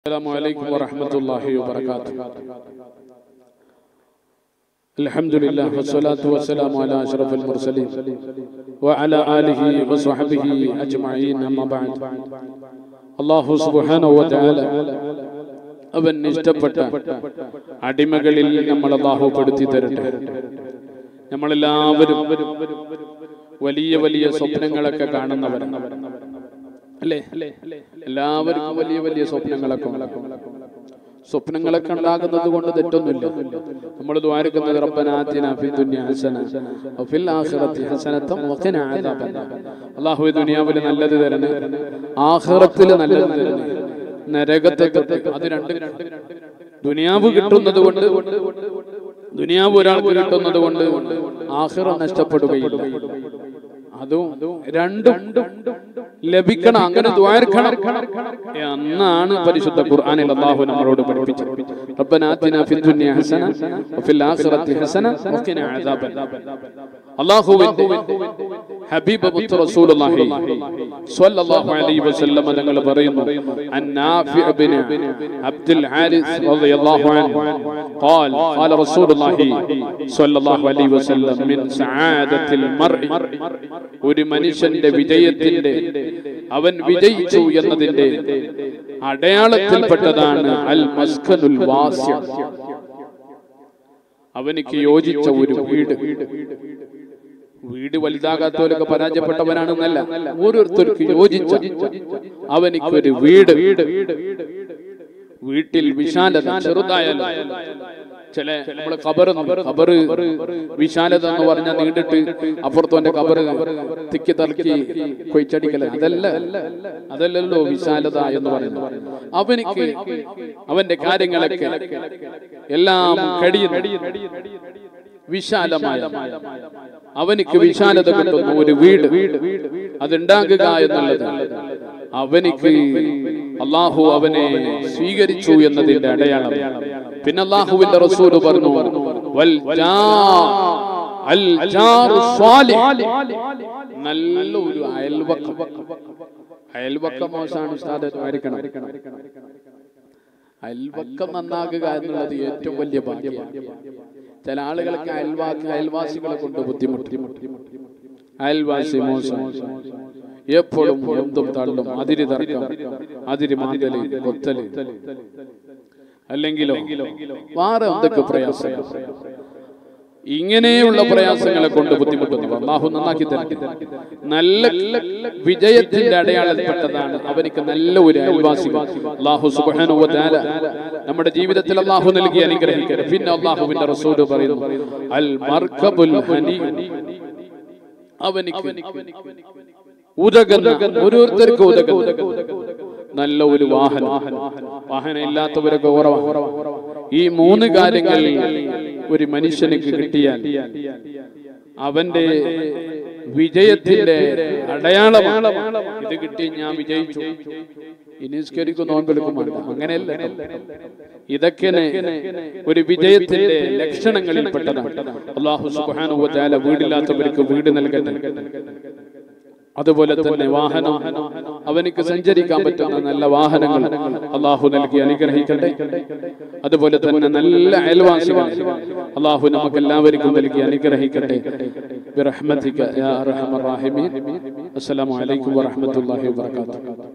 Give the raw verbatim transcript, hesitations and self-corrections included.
السلام عليكم ورحمة الله وبركاته. الحمد لله والصلاة والسلام على أشرف المرسلين وعلى آله وصحبه أجمعين. أما بعد, الله سبحانه وتعالى അവൻ ഇഷ്ടപ്പെട്ട അടിമകളിൽ നമ്മൾ അല്ലാഹു പെടുത്തി തരട്ടെ. നമ്മളെല്ലാവരും വലിയ വലിയ സ്വപ്നങ്ങളൊക്കെ കാണുന്നവരാണ് അല്ലേ? എല്ലാവർക്കും വലിയ വലിയ സ്വപ്നങ്ങളൊക്കെ സ്വപ്നങ്ങളൊക്കെ ഉണ്ടാകുന്നത് കൊണ്ട് തെറ്റൊന്നുമില്ല. നമ്മൾ ദ്വാരക്കുന്നത് റബ്ബനാ ആതിനാ ഫിദ് ദുനിയാ ഹസന വഫിൽ ആഖിറതി ഹസനത വഖിനാ അദാബന്നാർ. അല്ലാഹു ദുനിയാവിൽ നല്ലത് തരണേ, ആഖിറത്തിൽ നല്ലത് തരണേ, നരകത്തെ തൊട്ട്. അത് രണ്ട്, ദുനിയാവ് കിട്ടുന്നത് കൊണ്ട്, ദുനിയാവ് ഒരാൾക്ക് കിട്ടുന്നത് കൊണ്ട് ആഖിറ നഷ്ടപ്പെടുകയില്ല. അതും രണ്ടും ലഭിക്കണം, അങ്ങനെ ദ്വാരക്കണം എന്നാണ് പരിശുദ്ധ ഖുർആനിൽ അല്ലാഹു നമ്മളോട് പഠിപ്പിച്ചത്. റബ്ബനാ ആതിനാ ഫിദ് ദുനിയാ ഹസന വഫിൽ ആഖിറതി ഹസന വഖിനാ അദാബന്നാർ. അല്ലാഹുവിന്റെ ഹബീബ് മുത്ത് റസൂലുള്ളാഹി സ്വല്ലല്ലാഹു അലൈഹി വസല്ലം തങ്ങൾ പറയുന്നു, അന്നാഫി ഇബ്നു അബ്ദുൽ ഹാരിസ് റളിയല്ലാഹു അൻഹു ഖാൽ ഖാല റസൂലുള്ളാഹി സ്വല്ലല്ലാഹു അലൈഹി വസല്ലം മിൻ സആദത്തിൽ മർഇ, ഒരു മനുഷ്യന്റെ വിജയത്തിന്റെ, അവൻ വിജയിച്ചു എന്നതിന്റെ അടയാളത്തിൽപ്പെട്ടതാണ് അൽ മസ്കനുൽ വാസിഅ, അവനിക്ക് യോജിച്ച ഒരു വീട്. വീട് വലുതാകാത്തവരൊക്കെ പരാജയപ്പെട്ടവനാണെന്നല്ല, ഓരോരുത്തർക്ക് യോജിച്ച അവനിക്കൊരു വീട്. വീട്ടിൽ വിശാലത, ചെറുതായാലും ചില നമ്മളെ ഖബറ് ഖബറ് വിശാലത എന്ന് പറഞ്ഞാൽ നീണ്ടിട്ട് അപ്പുറത്തോന്റെ ഖബറ് തിക്കി തലക്കി കൊയ്ച്ചടിക്കല, അതല്ല അതല്ലല്ലോ വിശാലത എന്ന് പറയുന്നത്. അവനിക്ക് അവന്റെ കാര്യങ്ങളൊക്കെ എല്ലാം കഴിയുന്ന വിശാലമായ, അവനിക്ക് വിശാലത കിട്ടുന്ന ഒരു വീട് അതുണ്ടാകുക എന്നുള്ളത് അവനിക്ക് അല്ലാഹു അവനെ സ്വീകരിച്ചു എന്നതിന്റെ അടയാളം. പിന്നെ അല്ലാഹുവിന്റെ റസൂൽ പറഞ്ഞു, വൽ അൽ ജാറു സ്വാലിഹ്, നല്ല ഒരു അയൽവക്കം. അയൽവക്കം മോശമാണ് ഉസ്താദ്, ആയിരിക്കണം. അയൽവക്കം നന്നാകുക എന്നുള്ളത് ഏറ്റവും വലിയ ഭാഗ്യമാണ്. ചില ആളുകൾക്ക് അയൽവാസി അയൽവാസികളെ കൊണ്ട് ബുദ്ധിമുട്ടി, അയൽവാസി മോശം, എപ്പോഴും എന്തും തള്ളും, അതിര് തർക്കം, അതിര് മാന്തല്, കൊത്തല്, അല്ലെങ്കിലോ വേറെ എന്തൊക്കെ പ്രയാസങ്ങൾ. ഇങ്ങനെയുള്ള പ്രയാസങ്ങളെ കൊണ്ട് ബുദ്ധിമുട്ടുന്നു. അല്ലാഹു നന്നാക്കി തരട്ടെ. നല്ല വിജയത്തിന്റെ അടയാളപ്പെട്ടതാണ് അവനിക്ക് നല്ല ഒരു അയൽവാസി. അല്ലാഹു സുബ്ഹാനഹു വ തആല നമ്മുടെ ജീവിതത്തിൽ അല്ലാഹു നൽകി അനുഗ്രഹിക്കട്ടെ. പിന്നെ അല്ലാഹുവിന്റെ റസൂൽ പറയുന്നു, അൽ മർകബുൽ ഹനി, അവനിക്ക് ഉദകുന്ന, ഓരോരുത്തർക്ക് ഉദകുന്ന നല്ല ഒരു വാഹനം. വാഹനം ഇല്ലാത്തവരൊക്കെ കുറവാണ്. ഈ മൂന്ന് കാര്യങ്ങൾ ഒരു മനുഷ്യനിക്ക് കിട്ടിയാൽ അവന്റെ വിജയത്തിന്റെ അടയാളമാണ്. ഇത് കിട്ടി ഞാൻ വിജയിച്ചു, ഇനിസ്കരിക്കും, നോമ്പെടുക്കുമല്ല, അങ്ങനെയല്ല. ഇതൊക്കെ ഒരു വിജയത്തിന്റെ ലക്ഷണങ്ങളിൽപ്പെട്ടതാണ്. അല്ലാഹു സുബ്ഹാനഹു വ തആല വീടില്ലാത്തവർക്ക് വീട് നൽകട്ടെ. അതുപോലെ തന്നെ വാഹനം, അവനിക്ക് സഞ്ചരിക്കാൻ പറ്റുന്ന നല്ല വാഹനങ്ങൾ അല്ലാഹു നൽകി അനുഗ്രഹിക്കട്ടെ. അതുപോലെ തന്നെ നല്ല അയൽവാസികൾ അല്ലാഹു നമുക്ക് എല്ലാവർക്കും നൽകി അനുഗ്രഹിക്കട്ടെ. ബിറഹ്മതിക യാ അർഹമർ റഹീമീൻ. അസ്സലാമു അലൈക്കും വറഹ്മത്തുള്ളാഹി വബറകാതുഹു.